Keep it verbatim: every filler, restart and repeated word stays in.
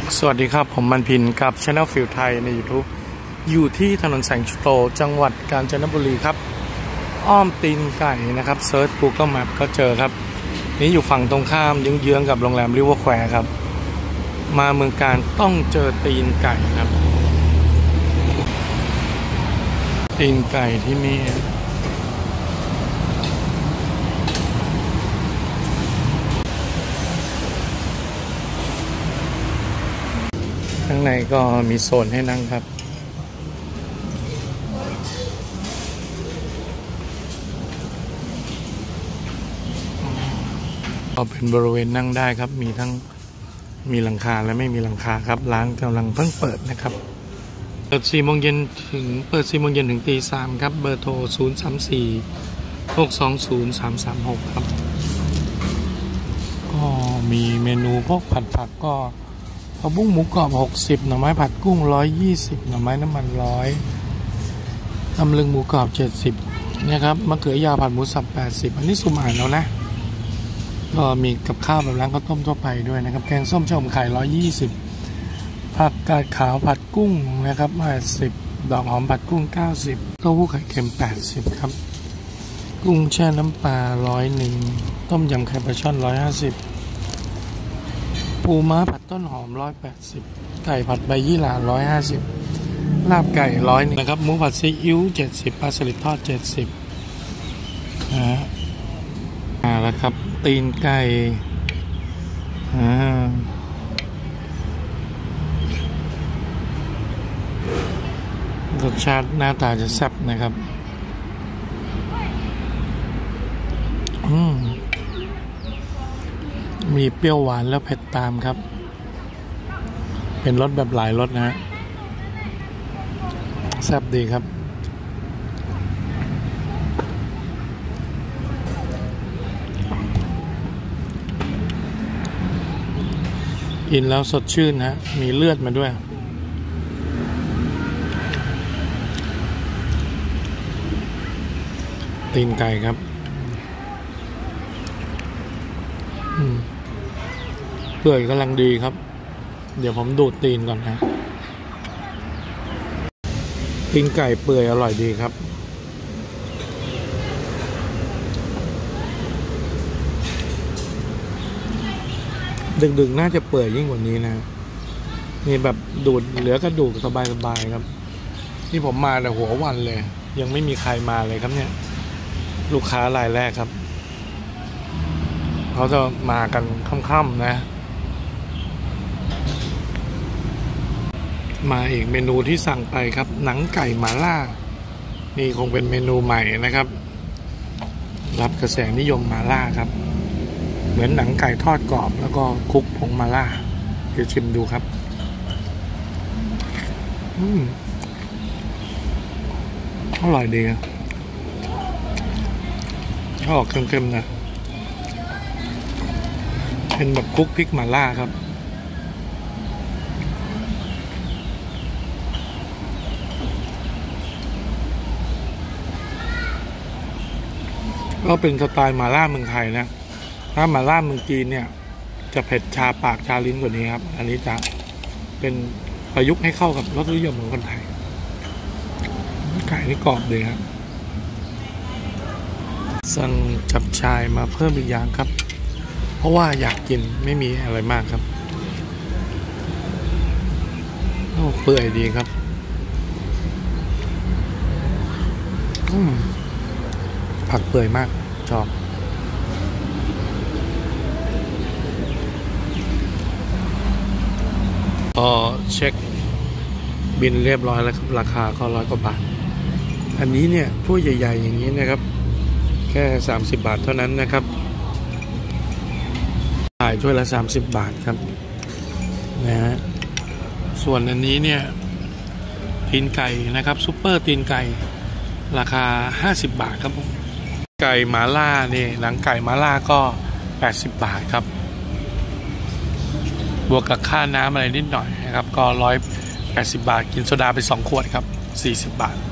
สวัสดีครับผมมันพินกับ Channel Feel ไทยใน YouTube อยู่ที่ถนนแสงโตจังหวัดกาญจนบุรีครับอ้อมตีนไก่นะครับเซิร์ช Google Map ก็เจอครับนี้อยู่ฝั่งตรงข้ามเยื้องๆกับโรงแรมริเวอร์แควร์ครับมาเมืองการต้องเจอตีนไก่ครับตีนไก่ที่นี่ข้างในก็มีโซนให้นั่งครับก็เป็นบริเวณนั่งได้ครับมีทั้งมีหลังคาและไม่มีหลังคาครับร้านกำลังเพิ่งเปิดนะครับเปิดสี่โมงเย็นถึงเปิดสี่โมงเย็นถึงตีสามครับเบอร์โทรศูนย์ สาม สี่ หก สอง ศูนย์ สาม สาม หกครับก็มีเมนูพวกผัดผักก็ผักบุ้งหมูกรอบหกสิบหน่อไม้ผัดกุ้งหนึ่งร้อยยี่สิบหน่อไม้น้ำมันหนึ่งร้อยตำลึงหมูกรอบเจ็ดสิบนะครับมะเขือยาวผัดหมูสับแปดสิบอันนี้สุ่มอ่านแล้วนะก็มีกับข้าวแบบร้านข้าวต้มทั่วไปด้วยนะครับแกงส้มชะอมไข่หนึ่งร้อยยี่สิบผักกาดขาวผัดกุ้งนะครับแปดสิบดอกหอมผัดกุ้งเก้าสิบเต้าหู้ไข่เค็มแปดสิบครับกุ้งแช่น้ำปลาหนึ่งร้อยหนึ่งต้มยำไข่ปลาช่อนหนึ่งร้อยห้าสิบปูม้าผัดต้นหอมหนึ่งร้อยแปดสิบไก่ผัดใบยี่หร่าหนึ่งร้อยห้าสิบลาบไก่หนึ่งร้อยนะครับหมูผัดซีอิ๊วเจ็ดสิบปลาสลิดทอดเจ็ดสิบนะฮะอ่าแล้วครับตีนไก่อ่ารสชาติหน้าตาจะแซ่บนะครับอืมมีเปรี้ยวหวานแล้วเผ็ดตามครับเป็นรสแบบหลายรสนะฮะแซ่บดีครับกินแล้วสดชื่นฮะมีเลือดมาด้วยตีนไก่ครับเปื่อยกำลังดีครับเดี๋ยวผมดูดตีนก่อนนะตีนไก่เปื่อยอร่อยดีครับดึกๆน่าจะเปื่อยยิ่งกว่านี้นะนี่แบบดูดเหลือกระดูกสบายๆครับที่ผมมาแต่หัววันเลยยังไม่มีใครมาเลยครับเนี่ยลูกค้ารายแรกครับเขาจะมากันค่ำๆนะมาอีกเมนูที่สั่งไปครับหนังไก่หม่าล่านี่คงเป็นเมนูใหม่นะครับรับกระแสนิยมหม่าล่าครับเหมือนหนังไก่ทอดกรอบแล้วก็คลุกผงหม่าล่าเดี๋ยวชิมดูครับอืมอร่อยดีออกเค็มๆนะเป็นแบบคลุกพริกหม่าล่าครับก็เป็นสไตล์หม่าล่าเมืองไทยนะถ้าหม่าล่าเมืองจีนเนี่ยจะเผ็ดชาปากชาลิ้นกว่านี้ครับอันนี้จะเป็นประยุกต์ให้เข้ากับรสนิยมของคนไทยไก่นี่กรอบดีครับสั่งจับชายมาเพิ่มอีกอย่างครับเพราะว่าอยากกินไม่มีอะไรมากครับโอ้เปื่อยดีครับอืมผักเปื่อยมากชอบพอเช็คบินเรียบร้อยแล้วครับราคาก็ร้อยกว่าบาทอันนี้เนี่ยถ้วยใหญ่ๆอย่างนี้นะครับแค่สามสิบบาทเท่านั้นนะครับขายถ้วยละสามสิบบาทครับนะฮะส่วนอันนี้เนี่ยตีนไก่นะครับซุปเปอร์ตีนไก่ราคาห้าสิบบาทครับผมไก่หม่าล่านี่หนังไก่หม่าล่าก็แปดสิบบาทครับบวกกับค่าน้ำอะไรนิดหน่อยนะครับก็ร้อยแปดสิบบาทกินโซดาไปสองขวดครับสี่สิบบาท